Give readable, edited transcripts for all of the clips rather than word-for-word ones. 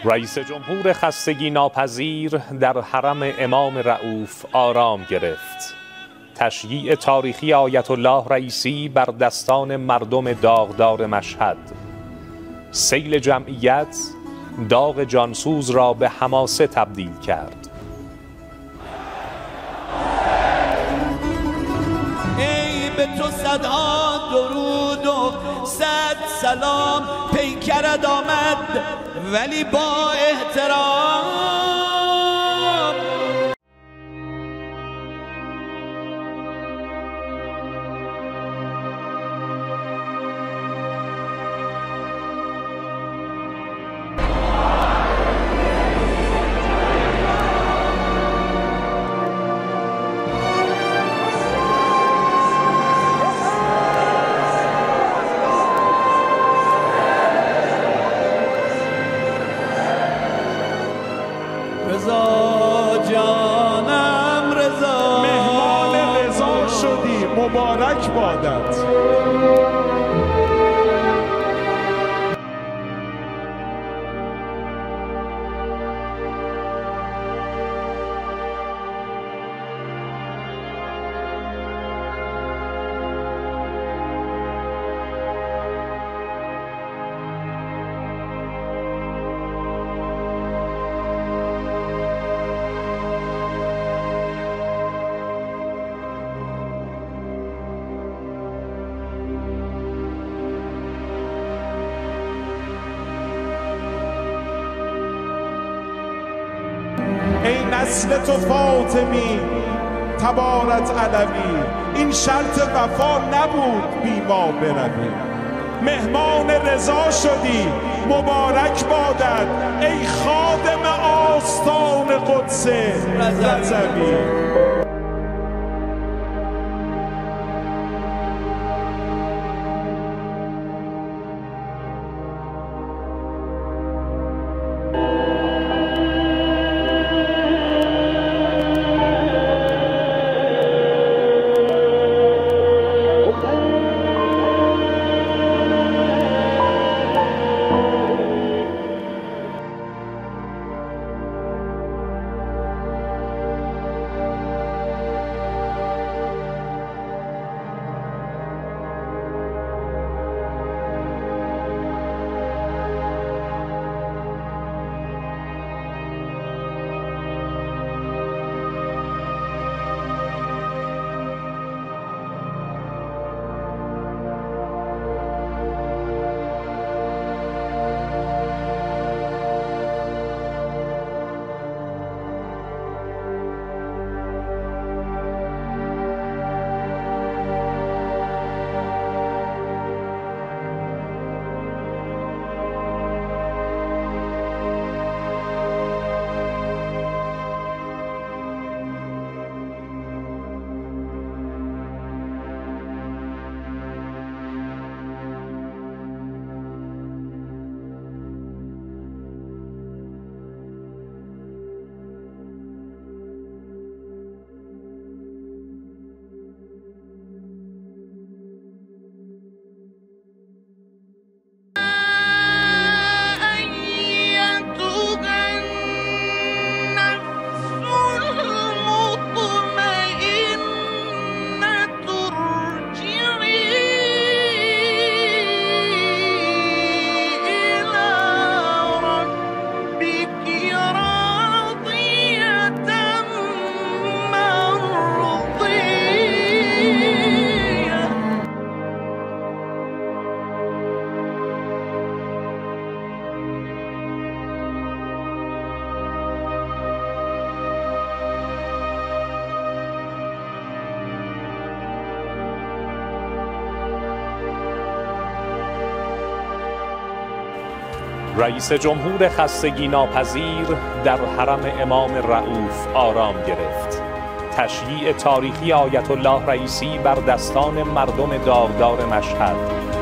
رئیس جمهور خستگی ناپذیر در حرم امام رؤوف آرام گرفت. تشییع تاریخی آیت الله رئیسی بر دستان مردم داغدار مشهد. سیل جمعیت داغ جانسوز را به حماسه تبدیل کرد. ای به تو صدها درود و صد سلام، پیکرت آمد ولی با احترام. رضا جانم رضا، مهمان رضا شدی، مبارک بادت. ای نسل تو فاطمی تبارت علوی، این شرط وفا نبود بی ما بروی. مهمان رضا شدی، مبارک بادت ای خادم آستان قدس رضوی. رئیس جمهور خستگی ناپذیر در حرم امام رؤوف آرام گرفت. تشییع تاریخی آیت الله رئیسی بر دستان مردم داغدار مشهد.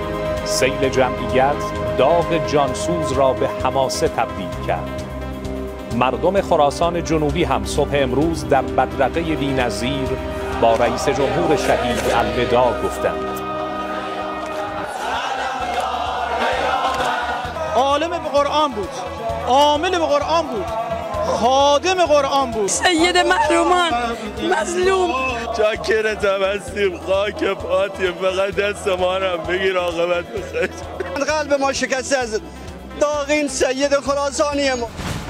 سیل جمعیت داغ جانسوز را به حماسه تبدیل کرد. مردم خراسان جنوبی هم صبح امروز در بدرقه بی‌نظیر با رئیس جمهور شهید الوداع گفتند. عالم به قرآن بود، عامل به قرآن بود، خادم قرآن بود، سید محرومان مظلوم. چاکرتم هستیم، خاک پاتیم، فقط دست ما رو بگیر عاقبت بخیر. قلب ما شکسته از داغین سید خراسانی ما.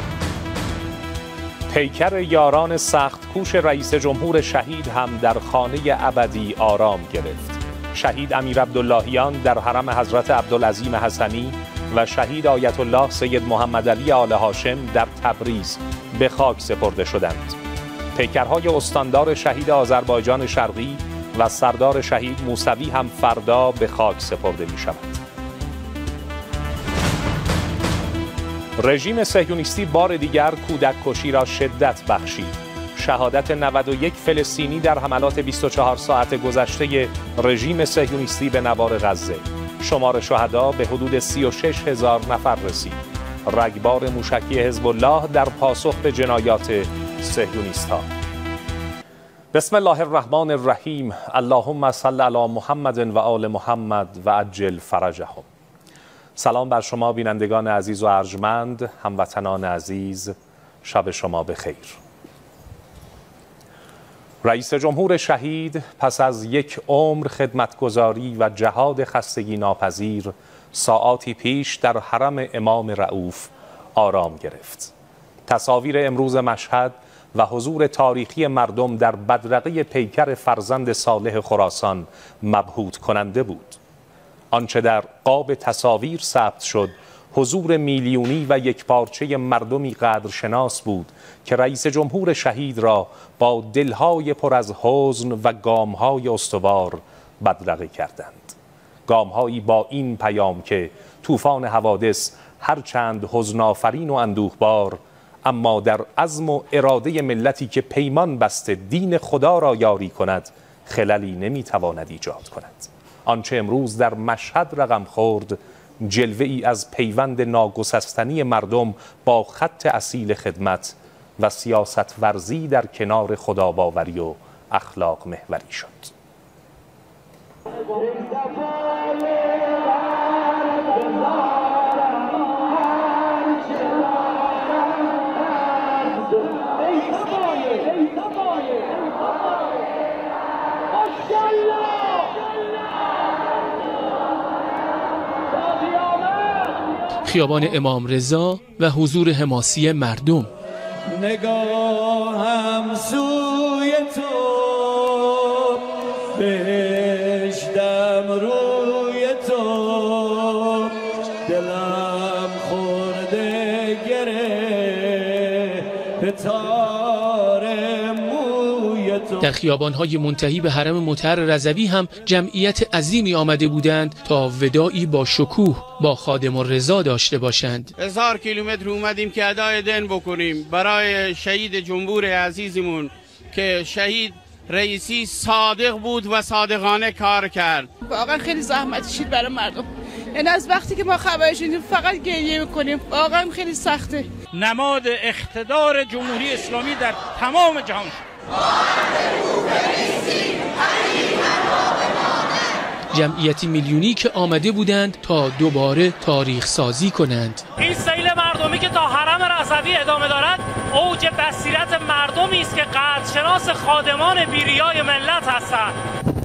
پیکر یاران سخت کوش رئیس جمهور شهید هم در خانه ابدی آرام گرفت. شهید امیر عبداللهیان در حرم حضرت عبدالعظیم حسنی و شهید آیت الله سید محمد علی آل هاشم در تبریز به خاک سپرده شدند. پیکرهای استاندار شهید آذربایجان شرقی و سردار شهید موسوی هم فردا به خاک سپرده می شود. رژیم صهیونیستی بار دیگر کودک کشی را شدت بخشید. شهادت 91 فلسطینی در حملات 24 ساعت گذشته رژیم صهیونیستی به نوار غزه. شمار شهدا به حدود 36,000 نفر رسید. رگبار موشکی حزب الله در پاسخ به جنایات صهیونیست‌ها. بسم الله الرحمن الرحیم. اللهم صل علی محمد و آل محمد و عجل فرجهم. سلام بر شما بینندگان عزیز و ارجمند، هموطنان عزیز، شب شما بخیر. رئیس جمهور شهید پس از یک عمر خدمتگزاری و جهاد خستگی ناپذیر ساعاتی پیش در حرم امام رؤوف آرام گرفت. تصاویر امروز مشهد و حضور تاریخی مردم در بدرقه پیکر فرزند صالح خراسان مبهوت کننده بود. آنچه در قاب تصاویر ثبت شد حضور میلیونی و یکپارچه مردمی قدرشناس بود که رئیس جمهور شهید را با دلهای پر از حزن و گامهای استوار بدرقه کردند. گامهایی با این پیام که طوفان حوادث هرچند حزن‌آفرین و اندوهبار، اما در عزم و اراده ملتی که پیمان بسته دین خدا را یاری کند خللی نمیتواند ایجاد کند. آنچه امروز در مشهد رقم خورد جلوه ای از پیوند ناگسستنی مردم با خط اصیل خدمت و سیاست ورزی در کنار خداباوری و اخلاق محوری شد. خیابان امام رضا و حضور حماسی مردم. نگاهم سوی تو بهشتم روی تو، دلم خورده گره به تار موی تو. در خیابان‌های منتهی به حرم مطهر رضوی هم جمعیت عظیمی آمده بودند تا وداعی با شکوه با خادم الرضا داشته باشند. 1000 کیلومتر اومدیم که ادای دین بکنیم برای شهید جمهور عزیزمون که شهید رئیسی صادق بود و صادقانه کار کرد. واقعا خیلی زحمت کشید برای مردم. یعنی از وقتی که ما خبرش شنیدیم فقط گریه می‌کنیم. واقعا خیلی سخته. نماد اقتدار جمهوری اسلامی در تمام جهان شد. جمعیتی میلیونی که آمده بودند تا دوباره تاریخ سازی کنند. این سیل مردمی که تا حرم رضوی ادامه دارد اوج بصیرت مردمی است که قدرشناس خادمان بیریای ملت هستند.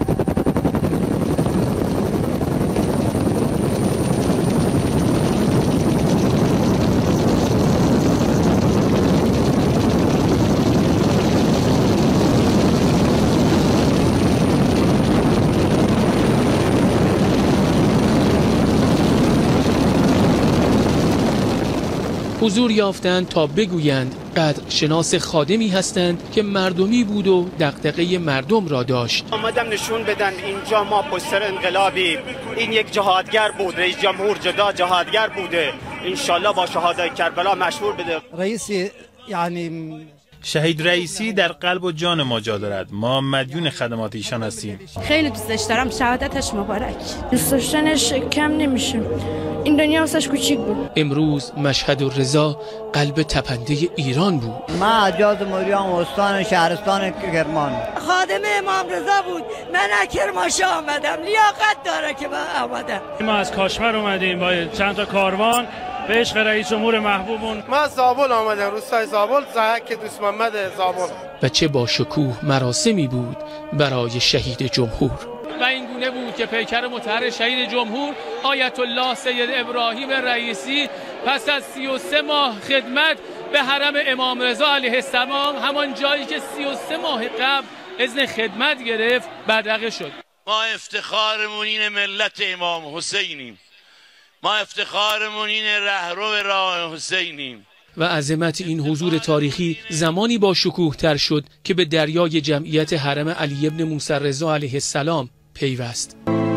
حضور یافتند تا بگویند قدرشناس خادمی هستند که مردمی بود و دغدغه مردم را داشت. آمدم نشون بدن اینجا ما پشت انقلابی، این یک جهادگر بود، رئیس جمهور جدا جهادگر بوده، انشالله با شهادت کربلا مشهور بده. رئیس یعنی شهید رئیسی در قلب و جان ما جا دارد. ما مدیون خدمات ایشان هستیم. خیلی دوستش دارم. شهادتش مبارک. دوست داشتنش کم نمیشه. این دنیا واسش کوچیک بود. امروز مشهد الرضا قلب تپنده ایران بود. من عجاز موریان استان شهرستان کرمان. خادم امام رضا بود. من از کرمانشاه آمدم. لیاقت داره که من آمدم. ما از کاشمر اومدیم با چند تا کاروان به عشق رئیس جمهور محبوبمون. من زابل آمدم، روستای زابل، زحک دوست محمد زابل. و چه با شکوه مراسمی بود برای شهید جمهور. و این گونه بود که پیکر مطهر شهید جمهور آیت الله سید ابراهیم رئیسی پس از 33 ماه خدمت به حرم امام رضا علیه السلام، همان جایی که 33 ماه قبل اذن خدمت گرفت، بدرقه شد. ما افتخارمون این ملت امام حسینیم، ما افتخارمون این رهرو راه حسینیم. و عظمت این حضور تاریخی زمانی با شکوه تر شد که به دریای جمعیت حرم علی ابن موسی رضا علیه السلام پیوست.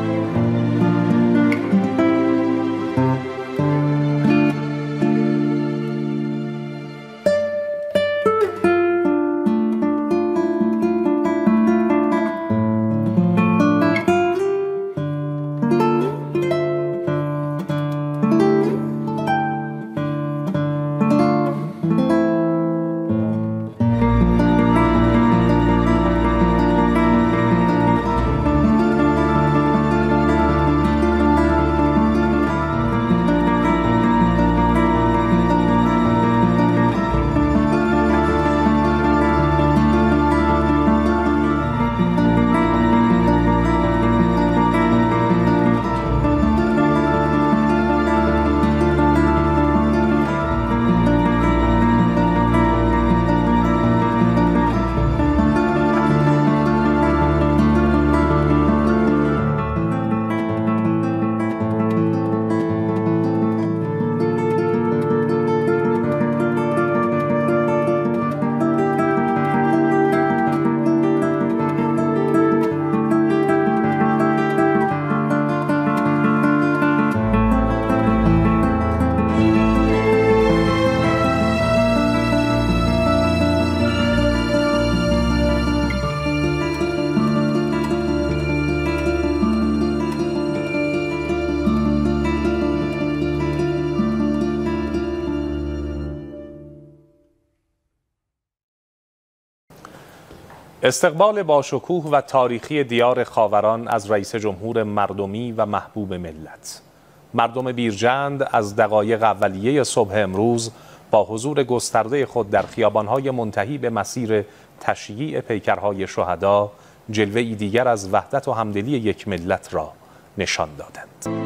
استقبال باشکوه و تاریخی دیار خاوران از رئیس جمهور مردمی و محبوب ملت. مردم بیرجند از دقایق اولیه صبح امروز با حضور گسترده خود در خیابان‌های منتهی به مسیر تشییع پیکرهای شهدا جلوه‌ای دیگر از وحدت و همدلی یک ملت را نشان دادند.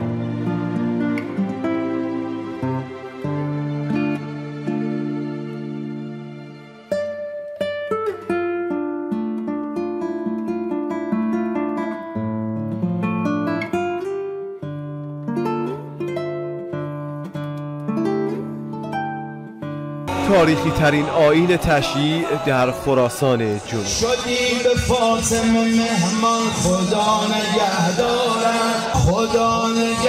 تاریخی ترین آیین تشییع در خراسان جنوبی. شدی به فاطمه مهمان، خدا نگهدارت، خدا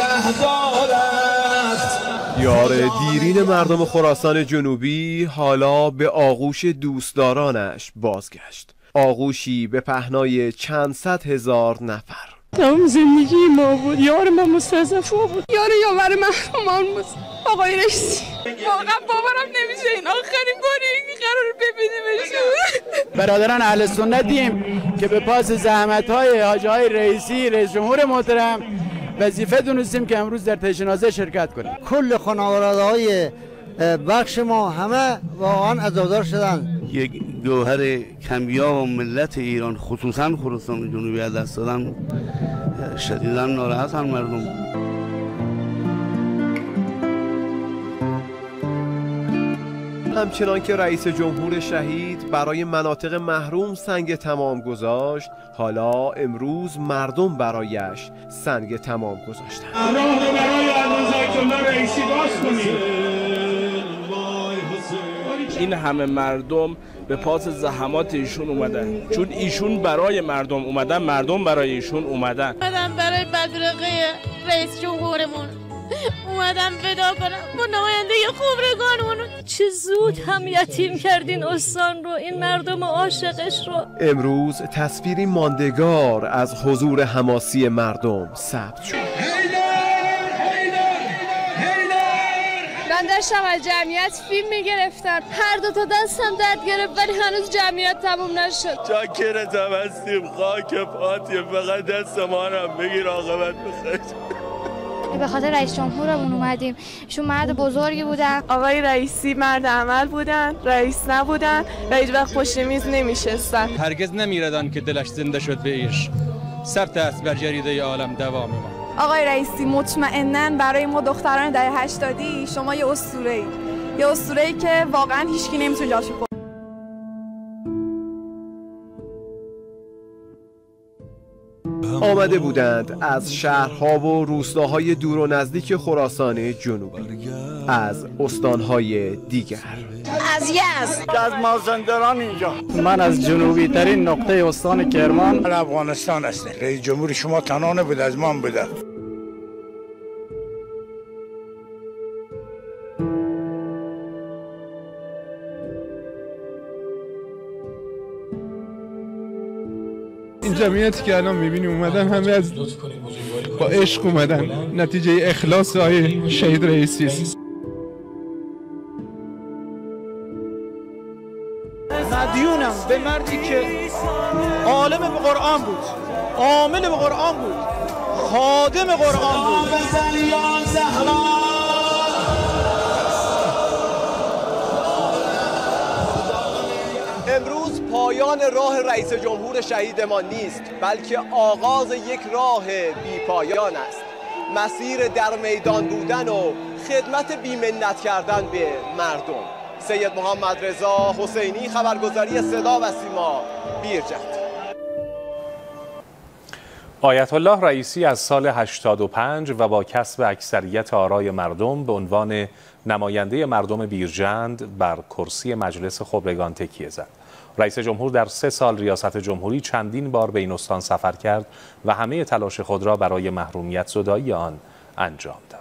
نگهدارت. یار دیرین مردم خراسان جنوبی حالا به آغوش دوستدارانش بازگشت. آغوشی به پهنای چند صد هزار نفر. تمام زندگی ما بود، یار ما مستضعف بود، یاور محرومان بود. آقای رئیسی واقعا باورم نمیشه این آخرین باری قرار ببینیمش. برادران اهل سنتیم که به پاس زحمت‌های حاجی‌های رئیسی رئیس جمهور محترم وظیفه دونستیم که امروز در تجنازه شرکت کنیم. کل خانواده‌های بخش ما همه واقعا عزادار شدن. یک گوهر کمیاب و ملت ایران خصوصا خراسان جنوبی از دست دادن شدیداً ناراحتن مردم. همچنان که رئیس جمهور شهید برای مناطق محروم سنگ تمام گذاشت، حالا امروز مردم برایش سنگ تمام گذاشتند. راه رو برای آیت الله رئیسی باز کنید. این همه مردم به پاس زحمات ایشون اومدن، چون ایشون برای مردم اومدن، مردم برای ایشون اومدن. اومدم برای بدرقه رئیس جمهورمون، اومدم فدا کنم با نماینده خبرگانمون. چه زود هم یتیم کردین استان رو، این مردم عاشقش رو. امروز تصویری ماندگار از حضور حماسی مردم ثبت شد. من داشتم از جمعیت فیلم میگرفتم، هر دو تا دستم درد گرفت ولی هنوز جمعیت تموم نشد. چاکرتم هستیم، خاک پاتیم، فقط دست ما هم بگیر عاقبت بخیر. به خاطر رئیس جمهورمون اومدیم. ایشون مرد بزرگی بودن. آقای رئیسی مرد عمل بودن، رئیس نبودن و هیچ وقت پشت میز نمیشستن. هرگز نمیردن که دلش زنده شد به عشق. سرت است بر جریده عالم دوام ما. آقای رئیسی مطمئناً برای ما دختران دهه 80 شما یه اسطوره‌ای که واقعاً هیچکی نمیتونه جاشو بکنه. آمده بودند از شهرها و روستاهای دور و نزدیک خراسان جنوبی، از استانهای دیگر، از یزد، از مازندران اینجا. من از جنوبی ترین نقطه استان کرمان. افغانستان هستم. رئیس جمهور شما تنها نبود، از ما بوده. این جمعیتی که الان میبینی اومدن همه از با عشق اومدن، نتیجه اخلاص آقای شهید رئیسی است. مدیونم به مردی که عالم به قرآن بود، عامل به قرآن بود، خادم قرآن بود. امروز پایان راه رئیس جمهور شهید ما نیست، بلکه آغاز یک راه بی پایان است. مسیر در میدان بودن و خدمت بی‌منت کردن به مردم. سید محمد رضا حسینی، خبرگزاری صدا و سیما، بیرجند. آیت الله رئیسی از سال 85 و با کسب اکثریت آرای مردم به عنوان نماینده مردم بیرجند بر کرسی مجلس خبرگان تکیه زد. رئیس جمهور در 3 سال ریاست جمهوری چندین بار به این استان سفر کرد و همه تلاش خود را برای محرومیت زدایی آن انجام داد.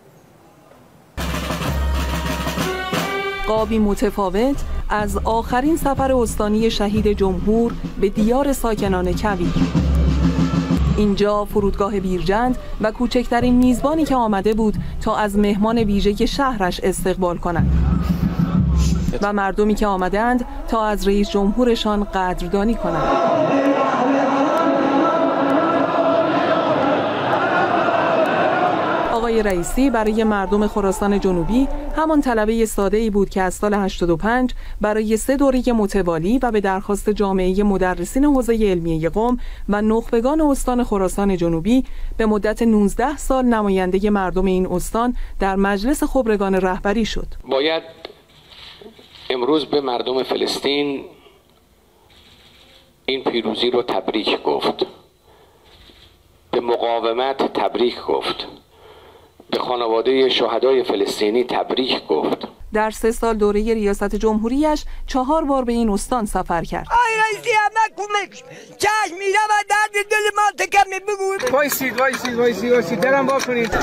قابی متفاوت از آخرین سفر استانی شهید جمهور به دیار ساکنان کویر. اینجا فرودگاه بیرجند و کوچکترین میزبانی که آمده بود تا از مهمان ویژه شهرش استقبال کند و مردمی که آمدند تا از رئیس جمهورشان قدردانی کنند. آقای رئیسی برای مردم خراسان جنوبی همان طلبه ساده‌ای بود که از سال 85 برای 3 دوره متوالی و به درخواست جامعه مدرسین حوزه علمیه قم و نخبگان استان خراسان جنوبی به مدت 19 سال نماینده مردم این استان در مجلس خبرگان رهبری شد. باید امروز به مردم فلسطین این پیروزی رو تبریک گفت، به مقاومت تبریک گفت، به خانواده شهدای فلسطینی تبریک گفت. در 3 سال دوره ریاست جمهوریش 4 بار به این استان سفر کرد. آی رئیسی همه کمک چشم میره و درد دل ما تکمی بگو. وایسی درم با کنید.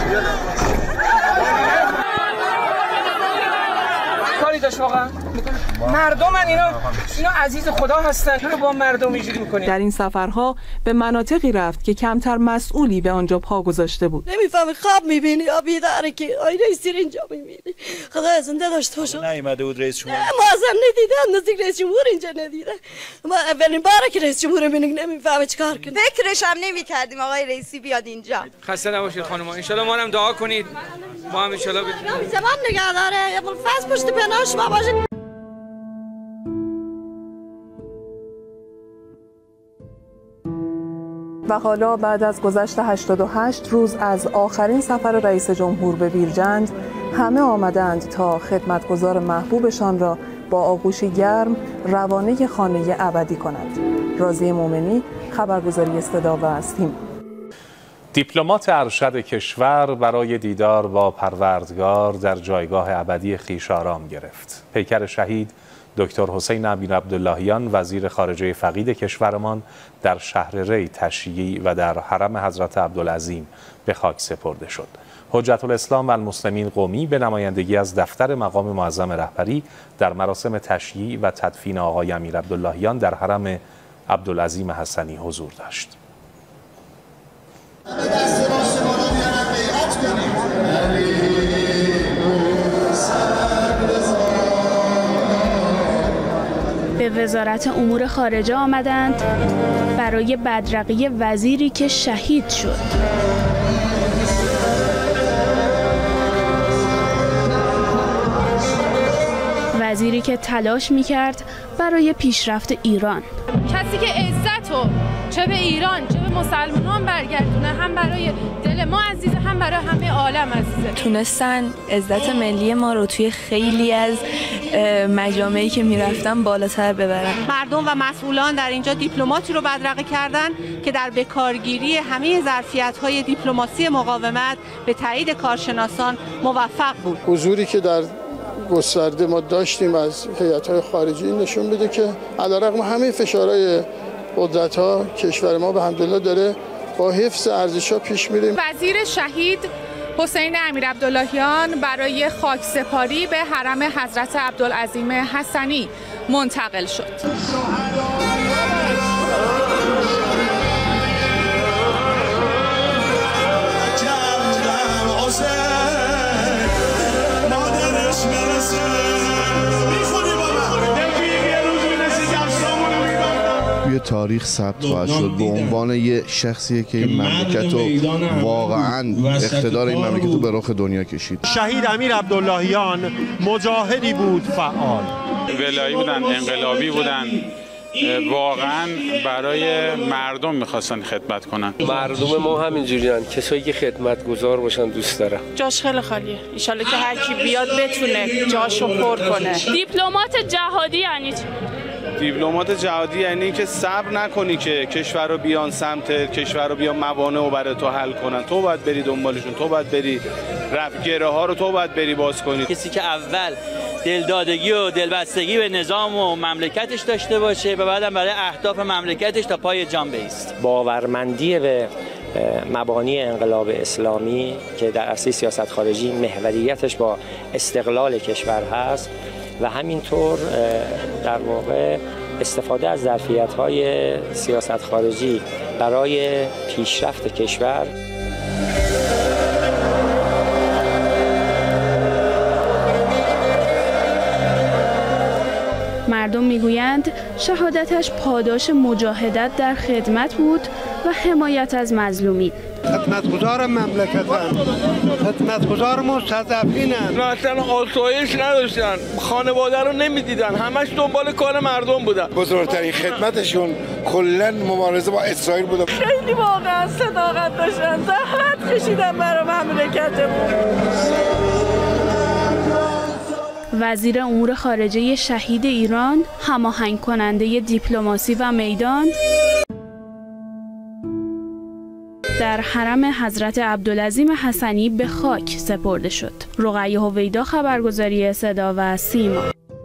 کاری داشت واقعا مردمن اینا عزیز خدا هستن، چرا با مردم اینجوری میکنید؟ در این سفرها به مناطقی رفت که کمتر مسئولی به آنجا پا گذاشته بود. نمیفهمی، خواب میبینی یا بیداره که آی رئیسی اینجا میبینی. خدا زنده داشته باشه. نیومده بود رئیس جمهور. ما اصلا ندیدم، نزدیک رئیس جمهور اینجا ندیدم. ما اولین باره که رئیس جمهور میبینیم نمیفهمه چیکار کنه. فکرش هم نمیکردیم آقای رئیسی بیاد اینجا. خسته نباشید خانم، ان شاء الله ما هم دعا کنید. ما هم ان شاء الله زمان نگه داره، ابوالفضل پشت پناهش ما باشه. و حالا بعد از گذشت 88 روز از آخرین سفر رئیس جمهور به بیرجند، همه آمدند تا خدمتگزار محبوبشان را با آغوش گرم روانه خانه ابدی کنند. راضیه مومنی، خبرگزاری صدا و سیما. دیپلمات ارشد کشور برای دیدار با پروردگار در جایگاه ابدی خویش آرام گرفت. پیکر شهید دکتر حسین امین عبداللهیان وزیر خارجه فقید کشورمان در شهر ری تشییع و در حرم حضرت عبدالعظیم به خاک سپرده شد. حجت الاسلام و المسلمین قمی به نمایندگی از دفتر مقام معظم رهبری در مراسم تشییع و تدفین آقای امیر عبداللهیان در حرم عبدالعظیم حسنی حضور داشت. به وزارت امور خارجه آمدند برای بدرقه وزیری که شهید شد. وزیری که تلاش می‌کرد برای پیشرفت ایران. کسی که عزتو چه به ایران چه به مسلمانان برگردونه، هم برای دل ما عزیزه هم برای همه عالم عزیزه. تونستن عزت ملی ما رو توی خیلی از مجامعی که میرفتن بالاتر ببرن. مردم و مسئولان در اینجا دیپلماتی رو بدرقه کردن که در بکارگیری همه ظرفیت‌های دیپلماسی مقاومت به تایید کارشناسان موفق بود. حضوری که در گسترده ما داشتیم از هیئت‌های خارجی نشون میده که علیرغم همه فشارهای قدرت‌ها کشور ما به الحمدلله داره با حفظ ارزش‌ها پیش میریم. وزیر شهید حسین امیرعبداللهیان برای خاکسپاری به حرم حضرت عبدالعظیم حسنی منتقل شد. توی تاریخ ثبت خواهد شد به عنوان یه شخصیه که این مملکت رو واقعاً اقتدار این مملکت رو به رخ دنیا کشید. شهید امیرعبداللهیان مجاهدی بود فعال. ولایی بودن، انقلابی بودن، واقعا برای مردم میخواستن خدمت کنن. مردم ما همینجوریان، کسایی که خدمتگزار باشن دوست دارم. جاش خیلی خالیه، ان شاءالله که هر کی بیاد بتونه جاشو پر کنه. دیپلمات جهادی یعنی دیپلمات جهادی یعنی که صبر نکنی که کشور رو بیان سمت کشور رو بیان موانع رو برای تو حل کنن، تو باید بری دنبالشون، تو باید بری گره ها رو تو باید بری باز کنی. کسی که اول دلدادگی و دلبستگی به نظام و مملکتش داشته باشه و بعدم برای اهداف مملکتش تا پای جان بایست. باورمندی به مبانی انقلاب اسلامی که در اصل سیاست خارجی محوریتش با استقلال کشور هست و همینطور در واقع استفاده از ظرفیت‌های سیاست خارجی برای پیشرفت کشور. مردم میگویند شهادتش پاداش مجاهدت در خدمت بود و حمایت از مظلومین. خدمتگزار مملکتن، خدمتگزار مستضعفینن. اصلا آسایش نداشتن، خانواده رو نمیدیدن، همش دنبال کار مردم بودن. بزرگترین خدمتشون کلا مبارزه با اسرائیل بود. خیلی واقعا صداقت داشتن، زحمت کشیدن برای مملکتمون. وزیر امور خارجه شهید ایران، هماهنگ کننده دیپلماسی و میدان، در حرم حضرت عبدالعظیم حسنی به خاک سپرده شد. رقیه هویدا، خبرگزاری صدا و سیما.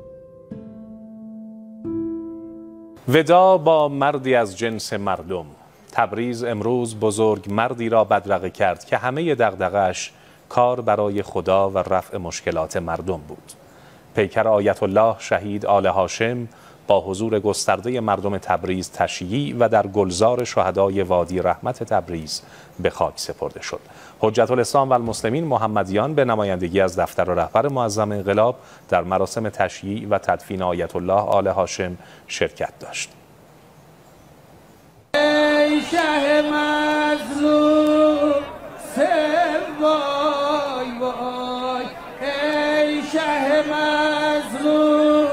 ودا با مردی از جنس مردم. تبریز امروز بزرگ مردی را بدرقه کرد که همه دغدغه‌اش کار برای خدا و رفع مشکلات مردم بود. پیکر آیت الله شهید آل هاشم با حضور گسترده مردم تبریز تشییع و در گلزار شهدای وادی رحمت تبریز به خاک سپرده شد. حجت الاسلام و المسلمین محمدیان به نمایندگی از دفتر رهبر معظم انقلاب در مراسم تشییع و تدفین آیت الله آل هاشم شرکت داشت. ای شه مظلوم وای وای، ای شه مظلوم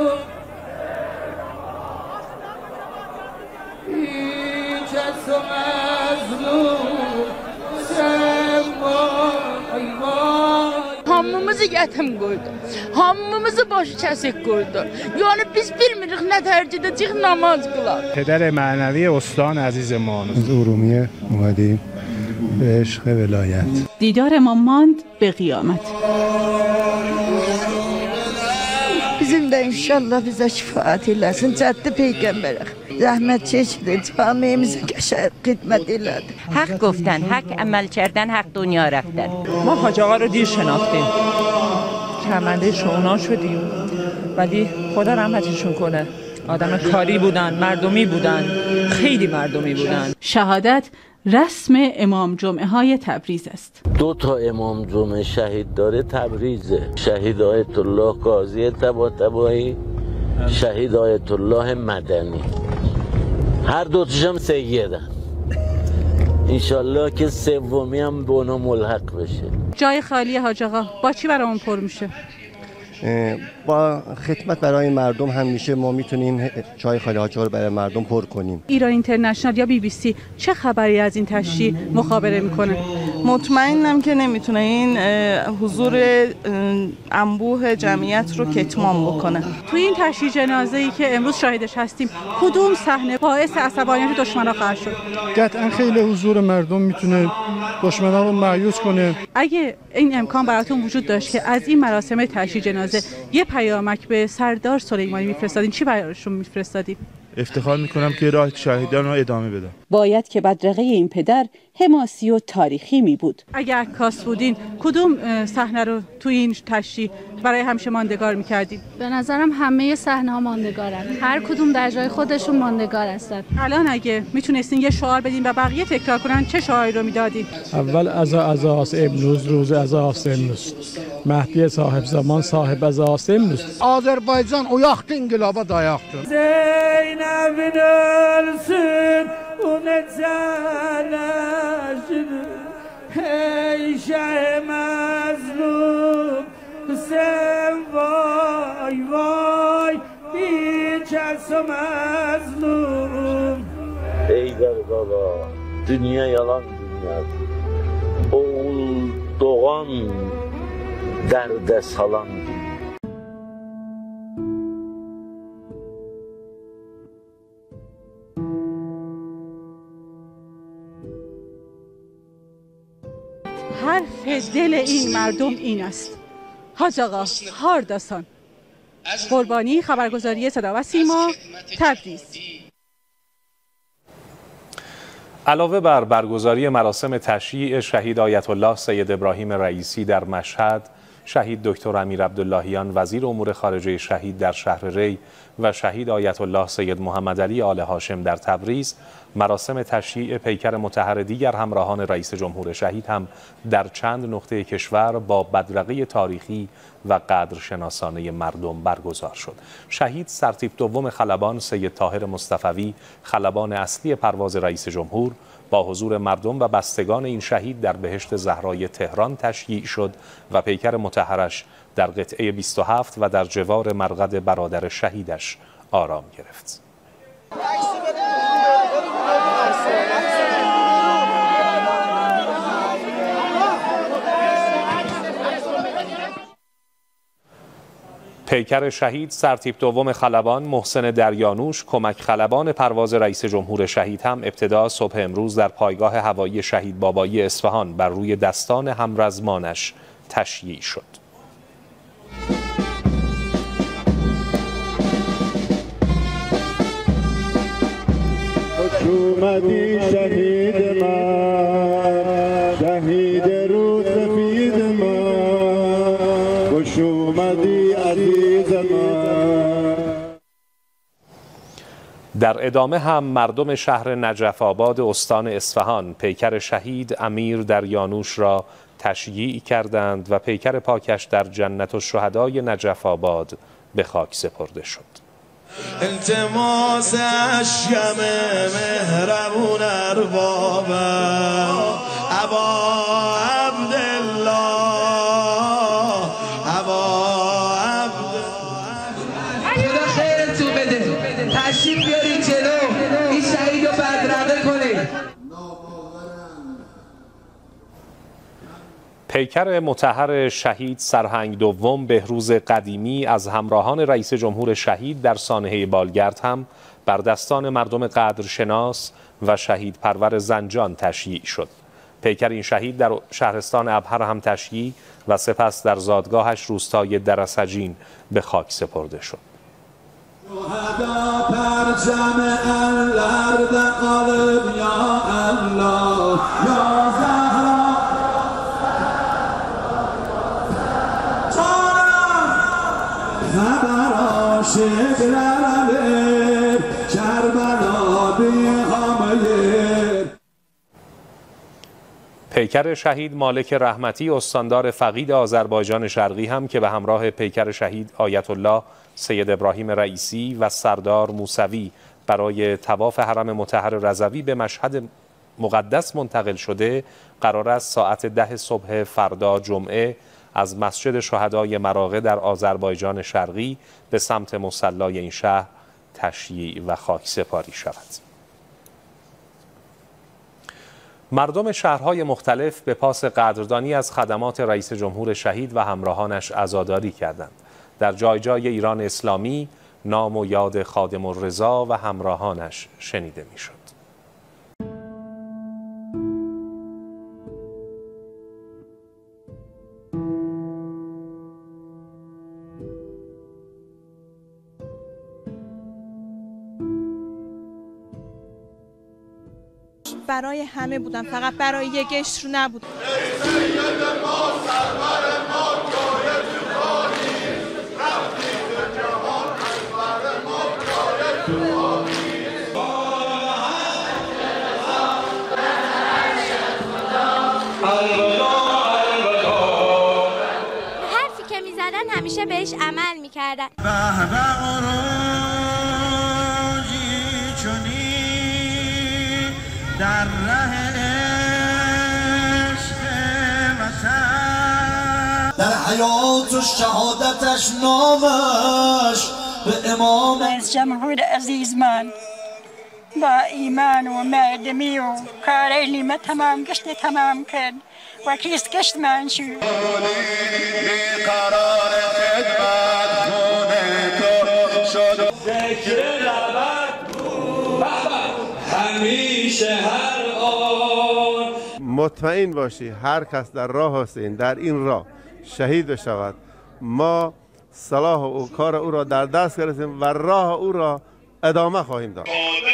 Hamımızı yetim koydu. Hamımızı başı kəsik koydu. Yani biz bilmirik nə dərəcədə çıx namaz qılaq. پدر معنوی استان عزیزمان از ارومیه اومدیم به عشق ولایت. دیدار ما ماند به قیامت. Bizim de inşallah bize şifaat eylesin. Cəddi Peygamber'e. Zahmet çeşidi. Camiimize hizmet eyledik. حق گفتن، حق عمل کردن، حق دنیا رفتن. ما حاج آقا رو دیر شناختیم، شرمنده شونا شدیم، ولی خدا رحمتشون کنه. آدم کاری بودن، مردمی بودن، خیلی مردمی بودن. شهادت رسم امام جمعه های تبریز است. 2 تا امام جمعه شهید داره تبریزه. شهید آیت الله قاضی طباطبایی، شهید آیت الله مدنی. هر دوتاش هم سیدن. انشالله که سومی هم به اونا ملحق بشه. جای خالی حاج آقا با چی برامون پر میشه؟ با خدمت برای مردم همیشه ما میتونیم چای خالی هاچا رو برای مردم پر کنیم. ایران اینترنشنال یا BBC چه خبری از این تشییع مخابره میکنه؟ مطمئنم که نمیتونه این حضور انبوه جمعیت رو کتمان بکنه. توی این تشییع جنازه‌ای که امروز شاهدش هستیم کدوم صحنه باعث عصبانیت دشمنان خواهد شد؟ قطعا خیلی حضور مردم میتونه دشمنان رو مایوس کنه. اگه این امکان براتون وجود داشت که از این مراسم تشییع جنازه یه پیامک به سردار سلیمانی میفرستادین چی براشون میفرستادین؟ افتخار میکنم که راه شهیدان رو ادامه بدم. باید که بدرقه این پدر حماسی و تاریخی می بود. اگر عکاس بودین کدوم صحنه رو توی این تشییع برای همیشه ماندگار میکردین؟ به نظرم همه صحنه ها ماندگارن. هر کدوم در جای خودشون ماندگار هستن. الان اگه میتونستین یه شعار بدین و بقیه تکرار کنن چه شعاری رو میدادین؟ اول عزاست امروز روز عزاست امروز. مهدی صاحب زمان صاحب عزاست امروز. Azerbaycan oyaqdı inqilaba dayaqdı. Zeynep'in ölsün o necalaşını Hey Şah mazlum sen vay vay biçarsa mazlum Ey baba dünya yalan dünya oğul doğan derde salan dünya. حرف دل این مردم این است. حاج آقا هارداسان قربانی، خبرگزاری صدا و سیما، تبریز. علاوه بر برگزاری مراسم تشییع شهید آیت الله سید ابراهیم رئیسی در مشهد، شهید دکتر امیر عبداللهیان وزیر امور خارجه شهید در شهر ری و شهید آیت الله سید محمد علی آل هاشم در تبریز، مراسم تشییع پیکر مطهر دیگر همراهان رئیس جمهور شهید هم در چند نقطه کشور با بدرقه تاریخی و قدرشناسانه مردم برگزار شد. شهید سرتیپ دوم خلبان سید طاهر مصطفوی، خلبان اصلی پرواز رئیس جمهور، با حضور مردم و بستگان این شهید در بهشت زهرای تهران تشییع شد و پیکر مطهرش در قطعه 27 و در جوار مرقد برادر شهیدش آرام گرفت. پیکر شهید سرتیپ دوم خلبان محسن دریانوش، کمک خلبان پرواز رئیس جمهور شهید هم ابتدا صبح امروز در پایگاه هوایی شهید بابایی اصفهان بر روی دستان همرزمانش تشییع شد. اومدی شهید من، شهید روز سفید من، خوش اومدی عزیز من. در ادامه هم مردم شهر نجف آباد استان اصفهان پیکر شهید امیر دریانوش را تشییع کردند و پیکر پاکش در جنت الشهدای نجف آباد به خاک سپرده شد. التماس اشکم مهربون اربابم ابا عبدالله ابا عبدالله خدا خیرتون بده، تشریف بیارید جلو این شهید رو بدرقه کنید. پیکر مطهر شهید سرهنگ دوم بهروز قدیمی از همراهان رئیس جمهور شهید در سانحه بالگرد هم بر دستان مردم قدرشناس و شهید پرور زنجان تشییع شد. پیکر این شهید در شهرستان ابهر هم تشییع و سپس در زادگاهش روستای درسجین به خاک سپرده شد. پیکر شهید مالک رحمتی استاندار فقید آذربایجان شرقی هم که به همراه پیکر شهید آیت الله سید ابراهیم رئیسی و سردار موسوی برای طواف حرم مطهر رضوی به مشهد مقدس منتقل شده، قرار است ساعت 10 صبح فردا جمعه از مسجد شهدای مراغه در آذربایجان شرقی به سمت مصلی این شهر تشییع و خاکسپاری شود. مردم شهرهای مختلف به پاس قدردانی از خدمات رئیس جمهور شهید و همراهانش عزاداری کردند. در جای جای ایران اسلامی نام و یاد خادم الرضا و همراهانش شنیده می‌شد. برای همه بودن، فقط برای یکش رو نبود. حرفی که میزدن همیشه بهش عمل میکردن. در ره عشق وطن، در حیات و شهادتش نامش به امام رئیس جمهور عزیز من با ایمان و مردمی و کاری ما تمام گشت تمام کرد و کیست گشت من شد. قرار خدمت تو شد ذکر لبت همیشه هر آن. مطمئن باشی هر کس در راه حسین در این راه شهید بشود، ما صلاح و کار او را در دست گرفتیم و راه او را ادامه خواهیم داد.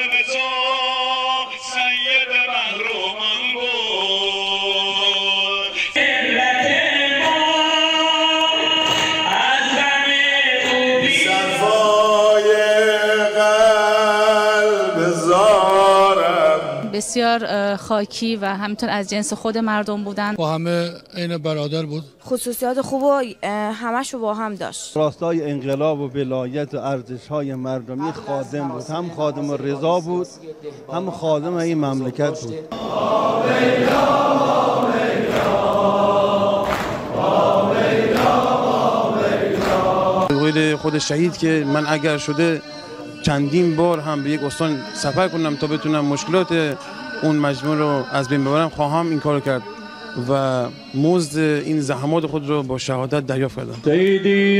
بسیار خاکی و همینطور از جنس خود مردم بودن. با همه عین برادر بود. خصوصیات خوب و همشو با هم داشت. راستای انقلاب و ولایت و ارزش‌های مردمی خادم بود. هم خادم رضا بود، هم خادم این مملکت بود. قول خود شهید که من اگر شده چندین بار هم به یک استان سفر کنم تا بتونم مشکلات اون مجموعه رو از بین ببرم، خواهم این کارو کرد و مزد این زحمات خود رو با شهادت دریافت کردم. سیدی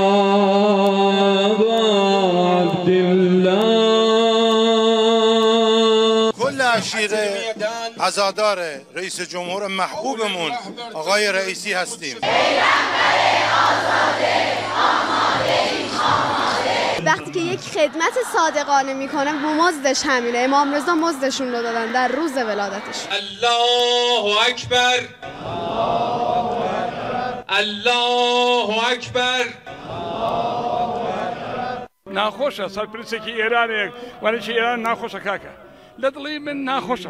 کل عشیره عزادار رئیس جمهور محبوبمون آقای رئیسی هستیم. وقتی که یک خدمت صادقانه میکنه مزدش همینه. امام رضا مزدشون رو دادن در روز ولادتش. الله اکبر، الله اکبر. ناخوشه سرپرسی که ایرانه ولی که ایران ناخوشه کاکا لدلی من ناخوشه.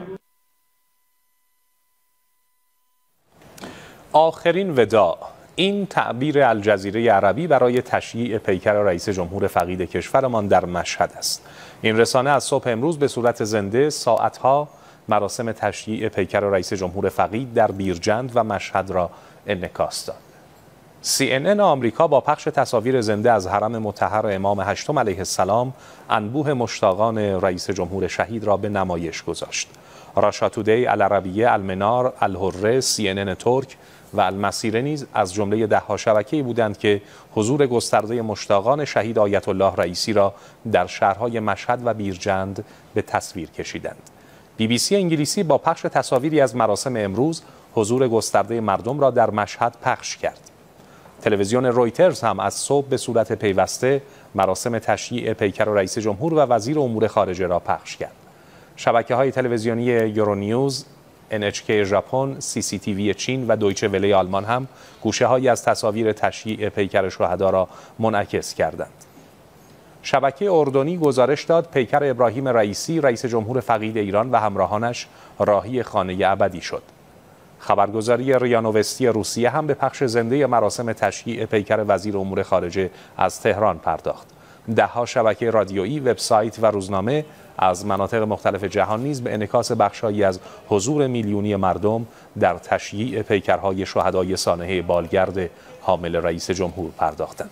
آخرین وداع، این تعبیر الجزیره عربی برای تشییع پیکر رئیس جمهور فقید کشورمان در مشهد است. این رسانه از صبح امروز به صورت زنده ساعتها مراسم تشییع پیکر رئیس جمهور فقید در بیرجند و مشهد را انعکاس داد. CNN آمریکا با پخش تصاویر زنده از حرم مطهر امام هشتم علیه السلام انبوه مشتاقان رئیس جمهور شهید را به نمایش گذاشت. راشا تودی، العربیه، المنار، الحره، CNN ترک و المسیره نیز از جمله ده‌ها شبکه‌ای بودند که حضور گسترده مشتاقان شهید آیت الله رئیسی را در شهرهای مشهد و بیرجند به تصویر کشیدند. BBC انگلیسی با پخش تصاویری از مراسم امروز حضور گسترده مردم را در مشهد پخش کرد. تلویزیون رویترز هم از صبح به صورت پیوسته مراسم تشییع پیکر رئیس جمهور و وزیر امور خارجه را پخش کرد. شبکه‌های تلویزیونی یورونیوز، NHK ژاپن، CCTV چین و دویچه وله آلمان هم گوشه‌هایی از تصاویر تشییع پیکر شهدا را منعکس کردند. شبکه اردنی گزارش داد پیکر ابراهیم رئیسی رئیس جمهور فقید ایران و همراهانش راهی خانه ابدی شد. خبرگزاری ریا نووستی روسیه هم به پخش زنده مراسم تشییع پیکر وزیر امور خارجه از تهران پرداخت. ده‌ها شبکه رادیویی، وبسایت و روزنامه از مناطق مختلف جهان نیز به انعکاس بخشایی از حضور میلیونی مردم در تشییع پیکرهای شهدای سانحه بالگرد حامل رئیس جمهور پرداختند.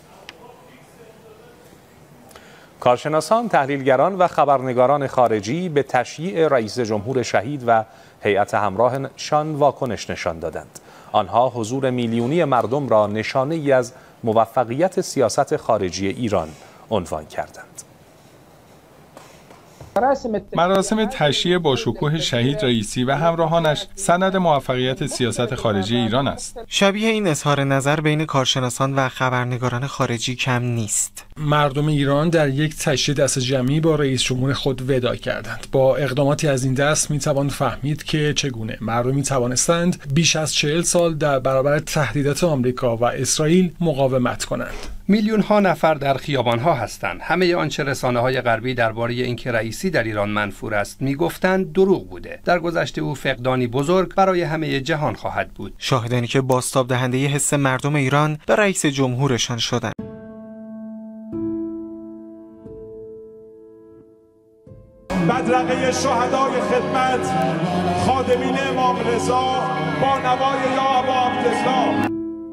کارشناسان، تحلیلگران و خبرنگاران خارجی به تشییع رئیس جمهور شهید و هیئت همراهشان واکنش نشان دادند. آنها حضور میلیونی مردم را نشانه‌ای از موفقیت سیاست خارجی ایران عنوان کردند. مراسم تشییع با شکوه شهید رئیسی و همراهانش سند موفقیت سیاست خارجی ایران است. شبیه این اظهار نظر بین کارشناسان و خبرنگاران خارجی کم نیست. مردم ایران در یک تشییع دست جمعی با رئیس جمهور خود وداع کردند. با اقداماتی از این دست میتوان فهمید که چگونه مردمی توانستند بیش از 40 سال در برابر تهدیدات آمریکا و اسرائیل مقاومت کنند. میلیون ها نفر در خیابان ها هستند. همه آنچه رسانه های غربی درباره اینکه رئیسی در ایران منفور است میگفتند دروغ بوده. در گذشته او فقدانی بزرگ برای همه جهان خواهد بود. شاهدانی که بازتاب دهنده حس مردم ایران به رئیس جمهورشان شدند. بدرقه شهدای خدمت، خادمین امام رضا با نوای یا ابا عبدالله.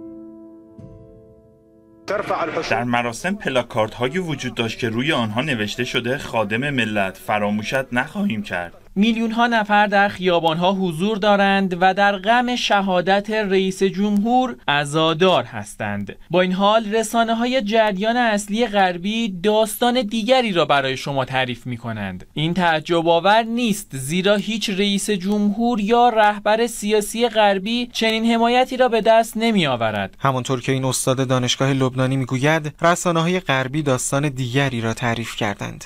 در مراسم پلاکاردهایی وجود داشت که روی آنها نوشته شده خادم ملت، فراموشت نخواهیم کرد. میلیون ها نفر در خیابان ها حضور دارند و در غم شهادت رئیس جمهور عزادار هستند. با این حال رسانه های جریان اصلی غربی داستان دیگری را برای شما تعریف می کنند. این تعجب آور نیست، زیرا هیچ رئیس جمهور یا رهبر سیاسی غربی چنین حمایتی را به دست نمی آورد. همانطور که این استاد دانشگاه لبنانی می گوید، رسانه های غربی داستان دیگری را تعریف کردند.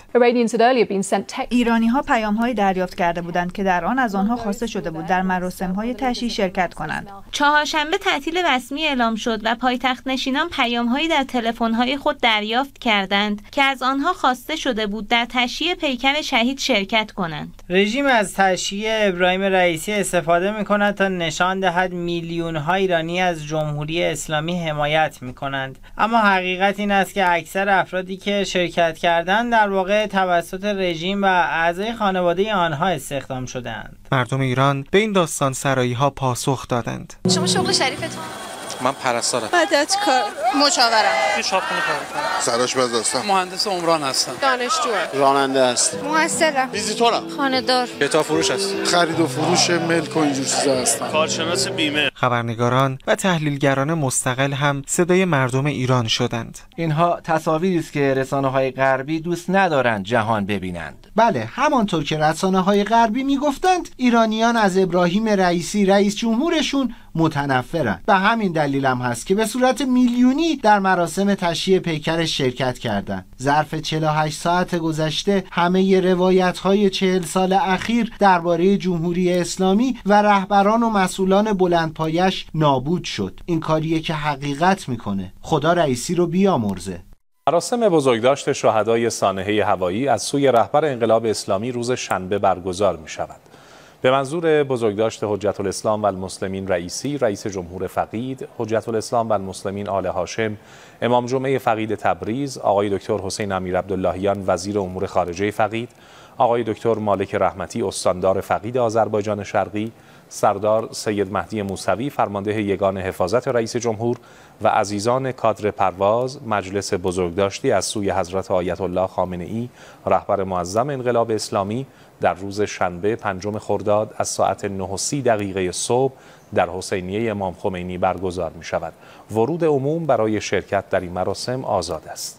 ایرانی ها پیام های دریافت کرده بودند که در آن از آنها خواسته شده بود در مراسم‌های تشییع شرکت کنند. چهارشنبه تعطیل رسمی اعلام شد و پایتخت نشینان پیام‌هایی در تلفن‌های خود دریافت کردند که از آنها خواسته شده بود در تشییع پیکر شهید شرکت کنند. رژیم از تشییع ابراهیم رئیسی استفاده می‌کند تا نشان دهد میلیون‌ها ایرانی از جمهوری اسلامی حمایت می‌کنند. اما حقیقت این است که اکثر افرادی که شرکت کردند در واقع توسط رژیم و اعضای خانواده آنها استخدام شدند. مردم ایران به این داستان سرایی ها پاسخ دادند. شما شغل شریفتون؟ من پرستارم. مددکار. مشاورم. شاپخونه کار می‌کنم. سرآشپز هستم. مهندس عمران هستم. دانشجو. راننده هستم. محصلم. ویزیتورم. خانه‌دار. کتاب فروش هستم. خرید و فروش ملک و اینجور چیزا هستم. کارشناس بیمه. خبرنگاران و تحلیلگران مستقل هم صدای مردم ایران شدند. اینها تصاویری است که رسانه‌های غربی دوست ندارند جهان ببینند. بله، همانطور که رسانه‌های غربی میگفتند ایرانیان از ابراهیم رئیسی رئیس جمهورشون متنفرند. به همین دلیل هم هست که به صورت میلیونی در مراسم تشییع پیکرش شرکت کردند. ظرف 48 ساعت گذشته همه روایت‌های 40 سال اخیر درباره جمهوری اسلامی و رهبران و مسئولان بلندپایش نابود شد. این کاریه که حقیقت میکنه. خدا رئیسی رو بیامرزه. مراسم بزرگداشت شهدای سانحه هوایی از سوی رهبر انقلاب اسلامی روز شنبه برگزار می شود. به منظور بزرگداشت حجت الاسلام و المسلمین رئیسی، رئیس جمهور فقید، حجت الاسلام و المسلمین آل هاشم، امام جمعه فقید تبریز، آقای دکتر حسین امیرعبداللهیان وزیر امور خارجه فقید، آقای دکتر مالک رحمتی استاندار فقید آذربایجان شرقی، سردار سید مهدی موسوی فرمانده یگان حفاظت رئیس جمهور و عزیزان کادر پرواز، مجلس بزرگداشتی از سوی حضرت آیت الله خامنه‌ای رهبر معظم انقلاب اسلامی در روز شنبه 5 خرداد از ساعت 9:30 صبح در حسینیه امام خمینی برگزار می شود. ورود عموم برای شرکت در این مراسم آزاد است.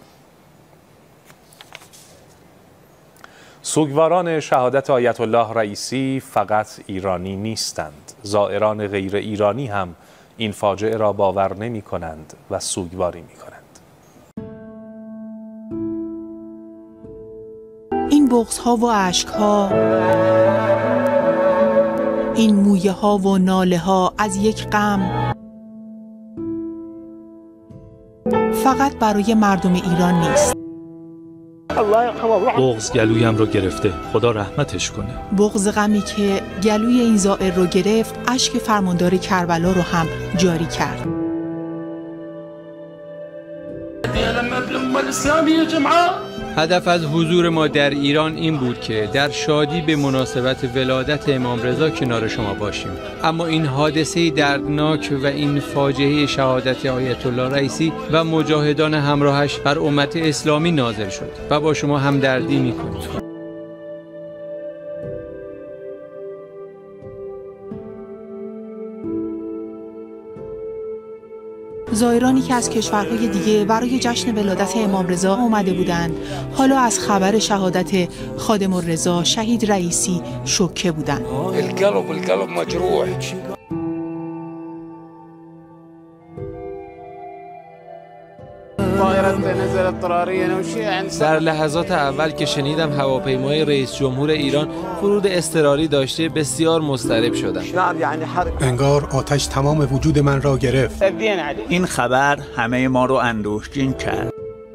سوگواران شهادت آیت الله رئیسی فقط ایرانی نیستند. زائران غیر ایرانی هم این فاجعه را باور نمی کنند و سوگواری می کنند. این بغض‌ها و اشک‌ها، این مویه‌ها و ناله‌ها از یک غم فقط برای مردم ایران نیست. بغض گلویم رو گرفته، خدا رحمتش کنه. بغض غمی که گلوی این زائر رو گرفت، اشک فرماندار کربلا رو هم جاری کرد. الأمة الإسلامية جمعاء. هدف از حضور ما در ایران این بود که در شادی به مناسبت ولادت امام رضا کنار شما باشیم. اما این حادثه دردناک و این فاجعه شهادت آیت الله رئیسی و مجاهدان همراهش بر امت اسلامی نازل شد و با شما همدردی می‌کنیم. زائرانی که از کشورهای دیگه برای جشن ولادت امام رضا آمده بودند، حالا از خبر شهادت خادم الرضا شهید رئیسی شوکه بودند. القلب مجروح. در لحظات اول که شنیدم هواپیمای رئیس جمهور ایران فرود اضطراری داشته بسیار مضطرب شدم. انگار آتش تمام وجود من را گرفت. این خبر همه ما رو اندوهگین کرد.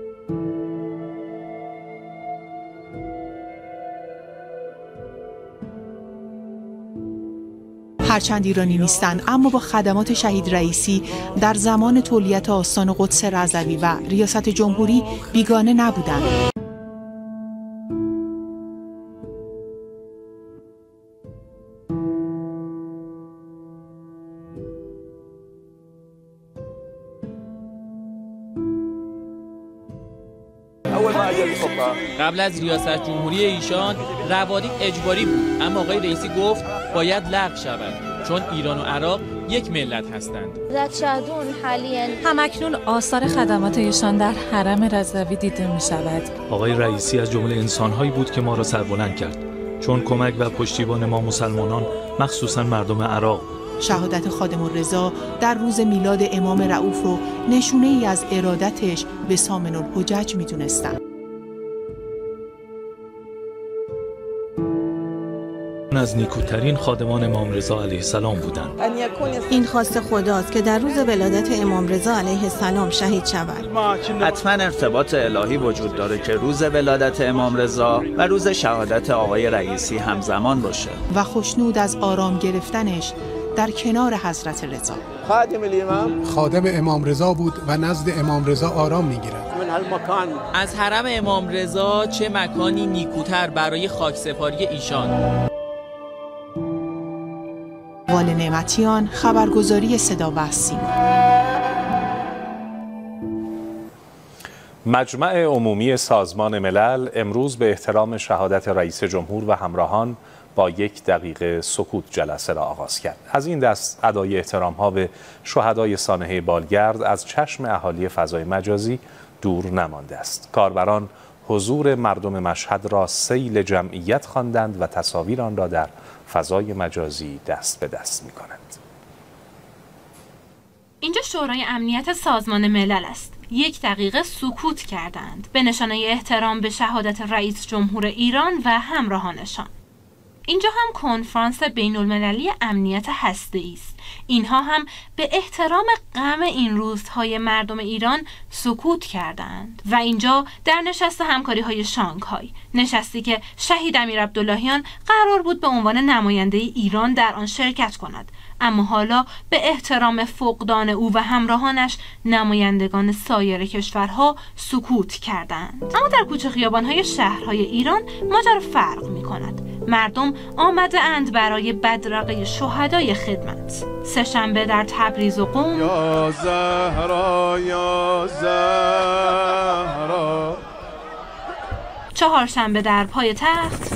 هرچند ایرانی نیستند اما با خدمات شهید رئیسی در زمان تولیت آستان قدس رضوی و ریاست جمهوری بیگانه نبودند. قبل از ریاست جمهوری ایشان روادید اجباری بود، اما آقای رئیسی گفت باید لغو شود چون ایران و عراق یک ملت هستند. همکنون آثار خدمات ایشان در حرم رضوی دیده می شود. آقای رئیسی از جمله انسان‌هایی بود که ما را سربلند کرد، چون کمک و پشتیبان ما مسلمانان مخصوصا مردم عراق. شهادت خادم الرضا در روز میلاد امام رؤوف رو نشونه ای از ارادتش به سامن الحجج می دونستن. از نیکوترین خادمان امام رضا علیه السلام بودند. این خواست خداست که در روز ولادت امام رضا علیه السلام شهید شود. حتما ارتباط الهی وجود داره که روز ولادت امام رضا و روز شهادت آقای رئیسی همزمان باشه. و خوشنود از آرام گرفتنش در کنار حضرت رضا. خادم امام رضا بود و نزد امام رضا آرام میگیرد. از حرم امام رضا چه مکانی نیکوتر برای خاکسپاری ایشان. وال نعمتیان، خبرگزاری صدا و سیما. مجمع عمومی سازمان ملل امروز به احترام شهادت رئیس جمهور و همراهان با 1 دقیقه سکوت جلسه را آغاز کرد. از این دست ادای احترام‌ها به شهدای سانحه بالگرد از چشم اهالی فضای مجازی دور نمانده است. کاربران حضور مردم مشهد را سیل جمعیت خواندند و تصاویر آن را در فضای مجازی دست به دست می‌کنند. اینجا شورای امنیت سازمان ملل است. 1 دقیقه سکوت کردند به نشانه احترام به شهادت رئیس جمهور ایران و همراهانشان. اینجا هم کنفرانس بین المللی امنیت هسته‌ای است. اینها هم به احترام غم این روزهای مردم ایران سکوت کردند. و اینجا در نشست همکاری‌های شانگهای، نشستی که شهید امیر عبداللهیان قرار بود به عنوان نماینده ایران در آن شرکت کند، اما حالا به احترام فقدان او و همراهانش نمایندگان سایر کشورها سکوت کردند. اما در کوچه خیابان‌های شهرهای ایران ماجرا فرق می‌کند. مردم آمده اند برای بدرقه شهدای خدمت. سه‌شنبه در تبریز و قم، یا زهرا یا زهرا، چهارشنبه در پایتخت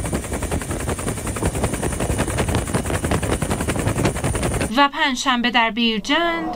و پنجشنبه در بیرجند،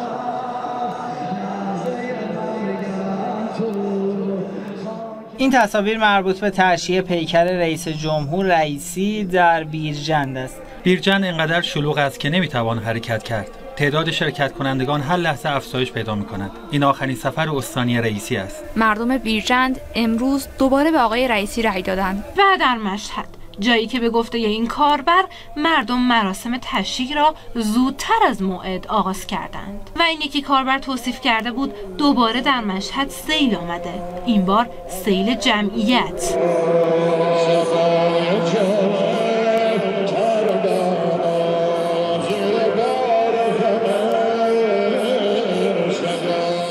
این تصاویر مربوط به تشییع پیکر رئیس جمهور رئیسی در بیرجند است. بیرجند اینقدر شلوغ است که نمیتوان حرکت کرد. تعداد شرکت کنندگان هر لحظه افزایش پیدا می‌کند. این آخرین سفر استانی رئیسی است. مردم بیرجند امروز دوباره به آقای رئیسی رأی دادند. و در مشهد، جایی که به گفته این کاربر مردم مراسم تشییع را زودتر از موعد آغاز کردند. و این یکی کاربر توصیف کرده بود دوباره در مشهد سیل آمده، این بار سیل جمعیت.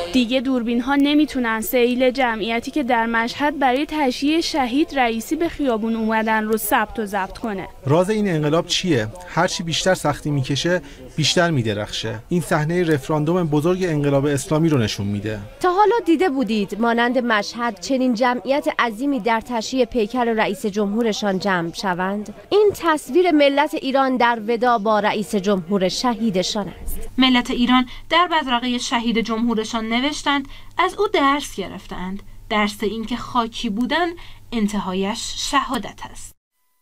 دیگه دوربین ها نمیتونن سیل جمعیتی که در مشهد برای تشییع شهید رئیسی به خیابون اومدن رو ثبت و ضبط کنه. راز این انقلاب چیه؟ هرچی بیشتر سختی میکشه بیشتر میدرخشه. این صحنه رفراندوم بزرگ انقلاب اسلامی رو نشون میده. تا حالا دیده بودید مانند مشهد چنین جمعیت عظیمی در تشییع پیکر رئیس جمهورشان جمع شوند؟ این تصویر ملت ایران در وداع با رئیس جمهور شهیدشان است. ملت ایران در بدرقه شهید جمهورشان نوشتند از او درس گرفتند. درس این که خاکی بودن انتهایش شهادت است.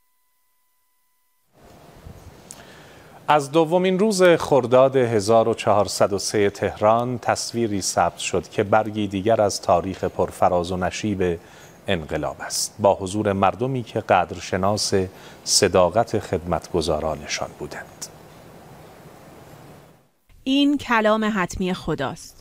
از دومین روز خرداد 1403 تهران تصویری ثبت شد که برگی دیگر از تاریخ پرفراز و نشیب انقلاب است، با حضور مردمی که قدرشناس صداقت خدمتگزارانشان بودند. این کلام حتمی خداست.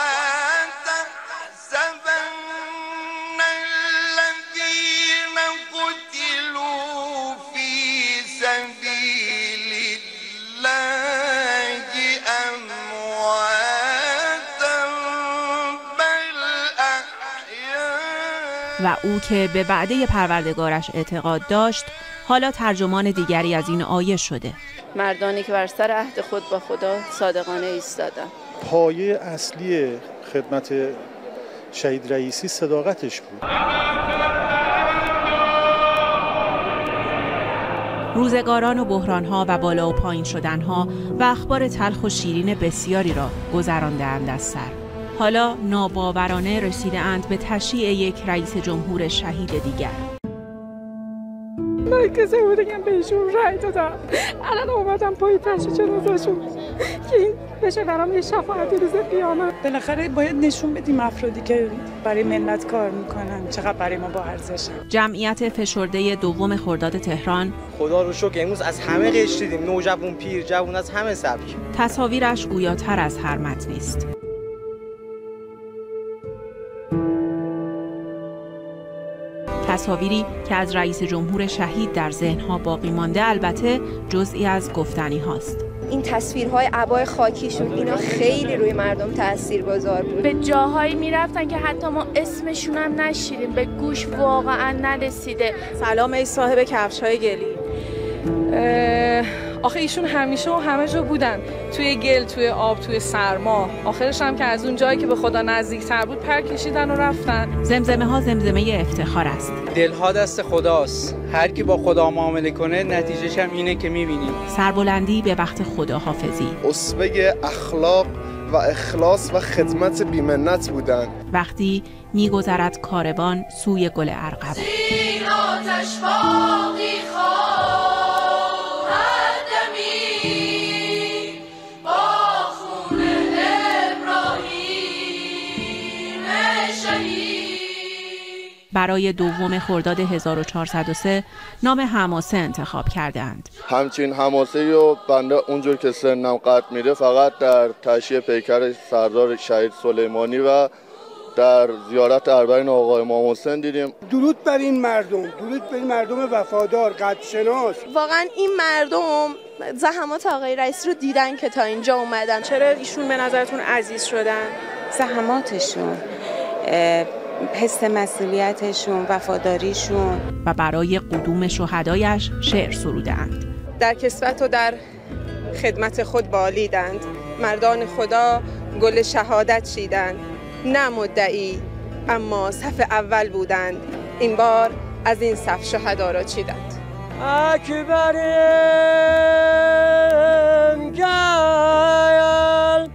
و او که به وعده پروردگارش اعتقاد داشت، حالا ترجمان دیگری از این آیه شده. مردانی که بر سر عهد خود با خدا صادقانه ایستادند. پایه اصلی خدمت شهید رئیسی صداقتش بود. روزگاران و بحران‌ها و بالا و پایین شدن‌ها و اخبار تلخ و شیرین بسیاری را گذرانده‌اند از سر. حالا ناباورانه رسیده‌اند به تشییع یک رئیس جمهور شهید دیگر. من کسی بودم بهشون رأی دادم. الان اومدم پای تشییع جنازه‌شون که این بشه برام یه شفاعت روز قیامت. بالاخره باید نشون بدیم افرادی که برای ملت کار میکنن چقدر برای ما با ارزشن. جمعیت فشرده دوم خرداد تهران، خدا رو شکر امروز از همه قشر دیدیم، نوجوان، پیر، جوان، از همه سبک. تصاویرش گویاتر از هر متنی است. تصاویری که از رئیس جمهور شهید در ذهنها باقی مانده، البته جزئی از گفتنی هاست. این تصویرهای عبای خاکیشون اینا خیلی روی مردم تاثیرگذار بود. به جاهایی میرفتن که حتی ما اسمشون هم نشیدیم، به گوش واقعا نرسیده. سلام ای صاحب کفش‌های گلی. آخه ایشون همیشه و همه جا بودن، توی گل، توی آب، توی سرما. آخرش هم که از اون جایی که به خدا نزدیک‌تر بود پر کشیدن و رفتن. زمزمه ها زمزمه افتخار است. دلها دست خداست، هر کی با خدا معامله کنه نتیجهش هم اینه که می‌بینیم. سربلندی به وقت خداحافظی. اسوه اخلاق و اخلاص و خدمت بی‌منت بودن. وقتی می‌گذرد کاروان سوی گل ارغوان. برای دوم خرداد 1403 نام حماسه انتخاب کردند. همچین حماسه رو بنده اونجور که سنم قطع میره فقط در تشییع پیکر سردار شهید سلیمانی و در زیارت اربعین آقا امام حسین دیدیم. درود بر این مردم، درود بر این مردم وفادار، قدرشناس. واقعا این مردم زحمات آقای رئیسی رو دیدن که تا اینجا اومدن. چرا ایشون به نظرتون عزیز شدن؟ زحماتشون، حس مسئولیتشون، وفاداریشون. و برای قدوم شهدایش شعر سرودند. در کسوت و در خدمت خود بالیدند، مردان خدا گل شهادت چیدند. نه مدعی اما صف اول بودند، این بار از این صف شهدا را چیدند. اکبریم گل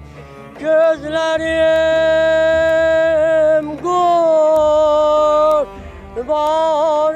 gözlerim kurban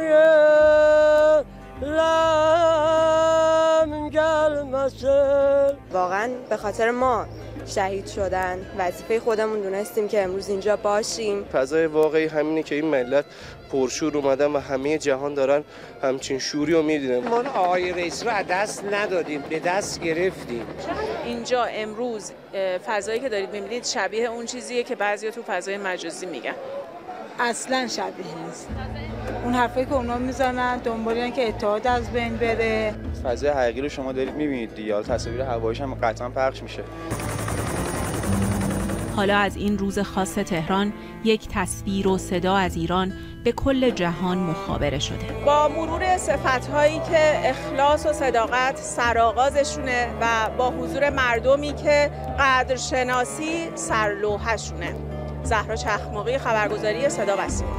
lem gelmesin. واقعا به خاطر ما شهید شدن، وظیفه خودمون دونستیم که امروز اینجا باشیم. فضای واقعی همینه که این ملت پرشور اومدن و همه جهان دارن همچین شوری رو می‌بینن. ما آقای رئیس رو از دست ندادیم، به دست گرفتیم. اینجا امروز فضایی که دارید می‌بینید شبیه اون چیزیه که بعضیا تو فضای مجازی میگن. اصلا شبیه نیست. اون حرفایی که اونا میزنن دنبال اینن که اتحاد از بین بره. فضای حقیقی رو شما دارید می‌بینید دیگه. تصاویر هواییش هم قطعا پخش میشه. حالا از این روز خاص تهران یک تصویر و صدا از ایران به کل جهان مخابره شده. با مرور صفت‌هایی که اخلاص و صداقت سرآغازشونه و با حضور مردمی که قدرشناسی سرلوحه‌شونه. زهرا چخماقی، خبرگزاری صدا و سیما.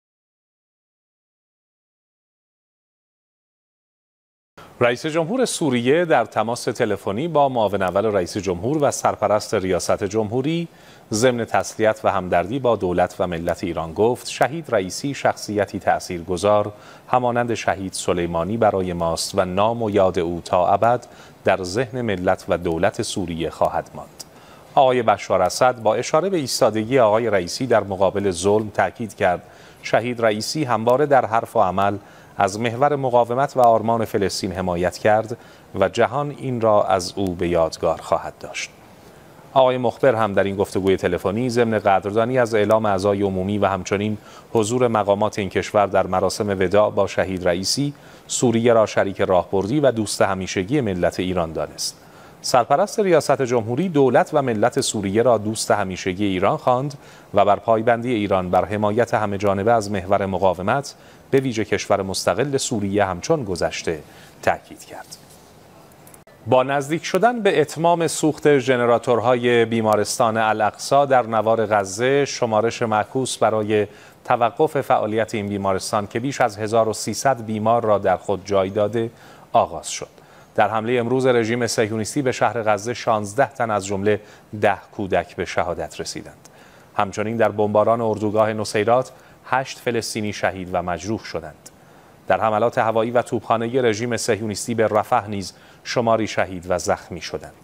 رئیس جمهور سوریه در تماس تلفنی با معاون اول رئیس جمهور و سرپرست ریاست جمهوری ضمن تسلیت و همدردی با دولت و ملت ایران گفت شهید رئیسی شخصیتی تأثیرگذار همانند شهید سلیمانی برای ماست و نام و یاد او تا ابد در ذهن ملت و دولت سوریه خواهد ماند. آقای بشار اسد با اشاره به ایستادگی آقای رئیسی در مقابل ظلم تاکید کرد شهید رئیسی همواره در حرف و عمل از محور مقاومت و آرمان فلسطین حمایت کرد و جهان این را از او به یادگار خواهد داشت. آقای مخبر هم در این گفتگوی تلفنی ضمن قدردانی از اعلام اعضای عمومی و همچنین حضور مقامات این کشور در مراسم وداع با شهید رئیسی سوریه را شریک راهبردی و دوست همیشگی ملت ایران دانست. سرپرست ریاست جمهوری دولت و ملت سوریه را دوست همیشگی ایران خواند و بر پایبندی ایران بر حمایت همه‌جانبه از محور مقاومت به ویژه کشور مستقل سوریه همچون گذشته تاکید کرد. با نزدیک شدن به اتمام سوخت ژنراتورهای بیمارستان الاقصی در نوار غزه شمارش معکوس برای توقف فعالیت این بیمارستان که بیش از 1300 بیمار را در خود جای داده آغاز شد. در حمله امروز رژیم صهیونیستی به شهر غزه 16 تن از جمله 10 کودک به شهادت رسیدند. همچنین در بمباران اردوگاه نصیرات 8 فلسطینی شهید و مجروح شدند. در حملات هوایی و توپخانه رژیم صهیونیستی به رفح نیز شماری شهید و زخمی شدند.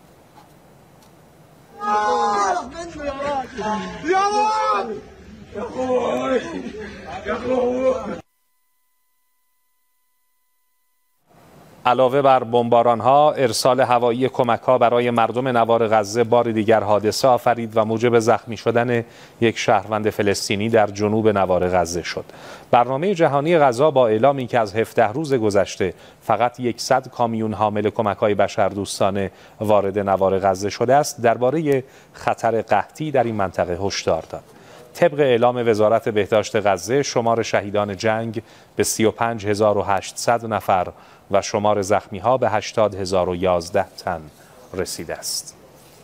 علاوه بر بمباران‌ها، ارسال هوایی کمک‌ها برای مردم نوار غزه بار دیگر حادثه آفرید و موجب زخمی شدن یک شهروند فلسطینی در جنوب نوار غزه شد. برنامه جهانی غذا با اعلامی که از 17 روز گذشته فقط 100 کامیون حامل کمک‌های بشردوستانه وارد نوار غزه شده است، درباره خطر قحطی در این منطقه هشدار داد. طبق اعلام وزارت بهداشت غزه شمار شهیدان جنگ به 35800 نفر و شمار زخمی‌ها به 80011 تن رسیده است.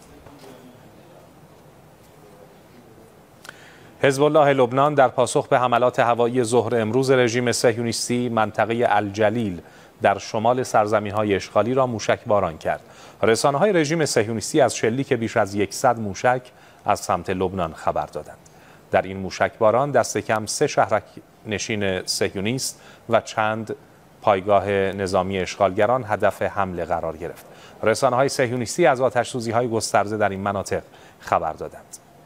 حزب الله لبنان در پاسخ به حملات هوایی ظهر امروز رژیم صهیونیستی منطقه الجلیل در شمال سرزمین‌های اشغالی را موشکباران کرد. رسانه‌های رژیم صهیونیستی از شلیک بیش از 100 موشک از سمت لبنان خبر دادند. در این موشکباران دست کم 3 شهرک نشین صهیونیست و چند پایگاه نظامی اشغالگران هدف حمله قرار گرفت. رسانه‌های صهیونیستی از آتش‌سوزی‌های گسترده در این مناطق خبر دادند.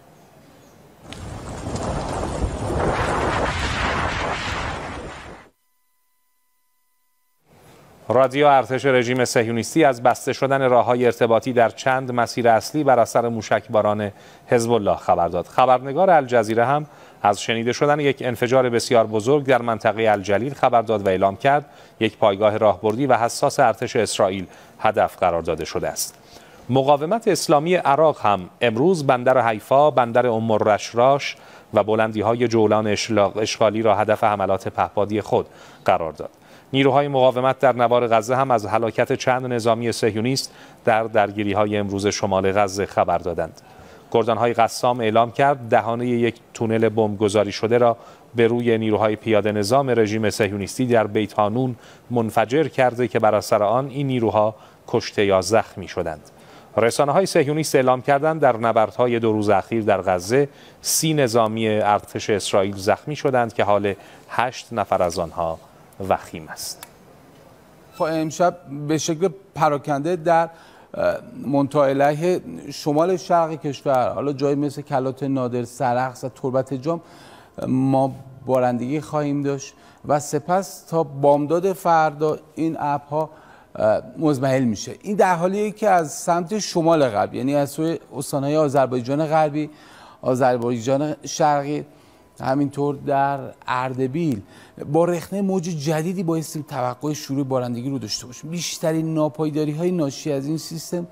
رادیو ارتش رژیم صهیونیستی از بسته شدن راه‌های ارتباطی در چند مسیر اصلی بر اثر موشکباران حزب الله خبر داد. خبرنگار الجزیره هم از شنیده شدن یک انفجار بسیار بزرگ در منطقه الجلیل خبر داد و اعلام کرد یک پایگاه راهبردی و حساس ارتش اسرائیل هدف قرار داده شده است. مقاومت اسلامی عراق هم امروز بندر حیفا، بندر ام الرشراش و بلندی‌های جولان اشغالی را هدف حملات پهپادی خود قرار داد. نیروهای مقاومت در نوار غزه هم از هلاکت چند نظامی صهیونیست در درگیری‌های امروز شمال غزه خبر دادند. گردان‌های قسام اعلام کرد دهانه یک تونل بمبگذاری شده را به روی نیروهای پیاده نظام رژیم صهیونیستی در بیت حانون منفجر کرده که بر اثر آن این نیروها کشته یا زخمی شدند. رسانه‌های صهیونیست اعلام کردند در نبردهای 2 روز اخیر در غزه 30 نظامی ارتش اسرائیل زخمی شدند که حال 8 نفر از آنها وخیم است. خب امشب به شکل پراکنده در منطقه علیه شمال شرق کشور، حالا جایی مثل کلات نادر، سرخس و تربت جام ما بارندگی خواهیم داشت و سپس تا بامداد فردا این ابرها مزمحل میشه. این در حالیه که از سمت شمال غرب، یعنی از سوی استانهای آذربایجان غربی، آذربایجان شرقی، همینطور در اردبیل با رخنه موج جدیدی بایستیم توقع شروع بارندگی رو داشته باشیم. بیشترین ناپایداری های ناشی از این سیستم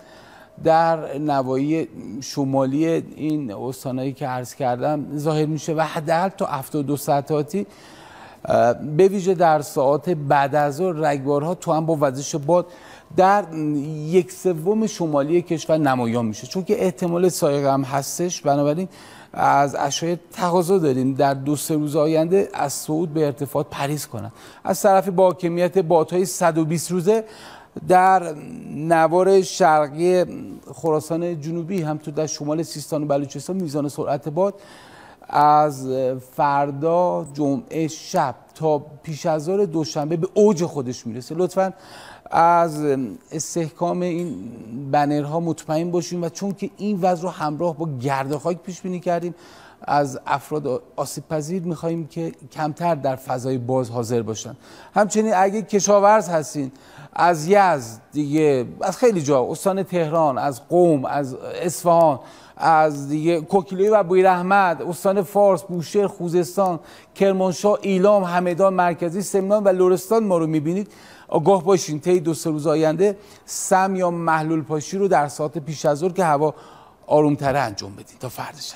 در نواحی شمالی این استانایی که عرض کردم ظاهر میشه و حداقل تا 72 ساعتی به ویژه در ساعات بعد از ظهر رگبارها تو هم با وزش باد در 1/3 شمالی کشور نمایان میشه، چون که احتمال سایقه هم هستش. بنابراین از اشایه تقاضا داریم در 2-3 روز آینده از صعود به ارتفاعات پرهیز کنند. از طرف با کمیت بادهای 120 روزه در نوار شرقی خراسان جنوبی هم تو در شمال سیستان و بلوچستان میزان سرعت باد از فردا جمعه شب تا پیش از ظهر دوشنبه به اوج خودش میرسه. لطفاً از استحکام این بنرها مطمئن باشیم و چون که این وضع رو همراه با گرد خاک پیش بینی کردیم از افراد آسیب پذیر میخواییم که کمتر در فضای باز حاضر باشن. همچنین اگه کشاورز هستین از یزد دیگه، از خیلی جا، استان تهران، از قم، از اصفهان، از دیگه کوکیلویی و بویراحمد، استان فارس، بوشهر، خوزستان، کرمانشاه، ایلام، همدان مرکزی، سمنان و لرستان ما رو میبینید، آگاه باشین طی 2-3 روز آینده سم یا محلول پاشی رو در ساعت پیش از ظهر که هوا آرومتره انجام بدین. تا فردا شب.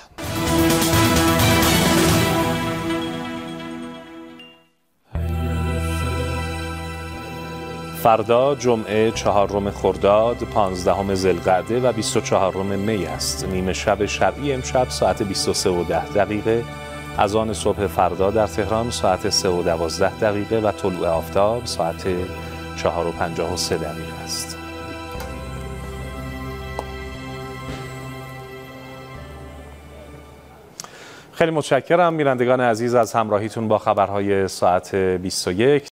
فردا جمعه 4 خرداد 15 ذوالقعده و 24 می است. نیمه شب شرعی امشب ساعت 23:10 اذان صبح فردا در تهران ساعت 3:12 و طلوع آفتاب ساعت 4:53 است. خیلی متشکرم بینندگان عزیز از همراهیتون با خبرهای ساعت 21.